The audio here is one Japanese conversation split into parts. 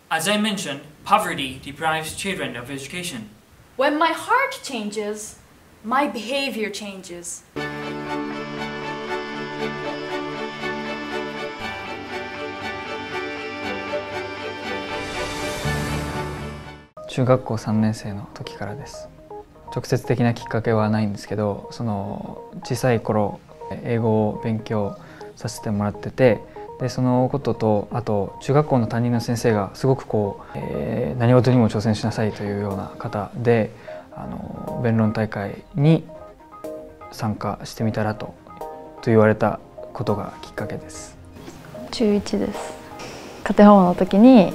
As I mentioned, poverty deprives children of education. When my heart changes, my behavior changes. 中学校3年生の時からです。直接的なきっかけはないんですけど、小さい頃英語を勉強させてもらってて、でそのことと、あと中学校の担任の先生がすごく何事にも挑戦しなさいというような方で、弁論大会に参加してみたらと言われたことがきっかけです。 中1です。家庭訪問の時に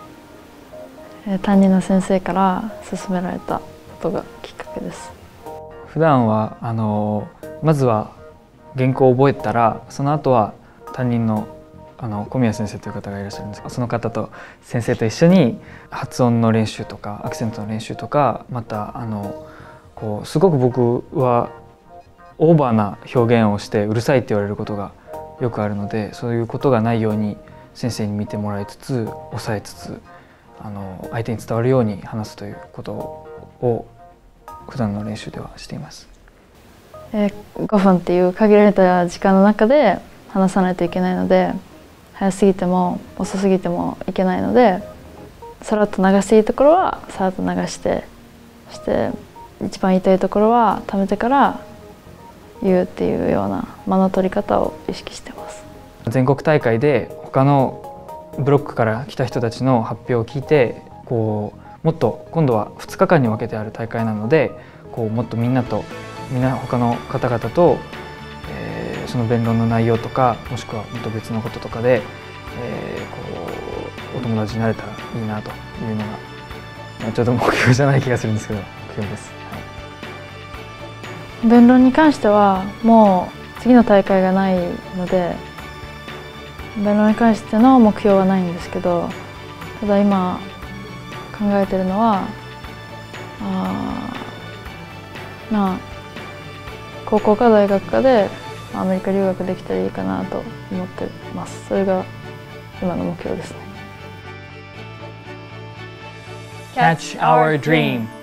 担任の先生から勧められたことがきっかけです。 普段はまずは原稿を覚えたら、その後は担任の小宮先生という方がいらっしゃるんですが、その方と先生と一緒に発音の練習とかアクセントの練習とか、またすごく僕はオーバーな表現をしてうるさいって言われることがよくあるので、そういうことがないように先生に見てもらいつつ、抑えつつ相手に伝わるように話すということを普段の練習ではしています。 5分っていう限られた時間の中で話さないといけないので、早すぎても遅すぎてもいけないので、さらっと流していいところはさらっと流して、そして一番言いたいところはためてから言うっていうような間の取り方を意識してます。 全国大会で他のブロックから来た人たちの発表を聞いて、もっと今度は2日間に分けてある大会なので、もっとみんな他の方々と、その弁論の内容とか、もしくはもっと別のこととかで、お友達になれたらいいなというのが、ちょっと目標じゃない気がするんですけど、目標です。はい、 弁論に関してはもう次の大会がないので、弁論に関しての目標はないんですけど、ただ今考えてるのは、高校か大学かでアメリカ留学できたらいいかなと思ってます。それが今の目標ですね。 Catch our dream!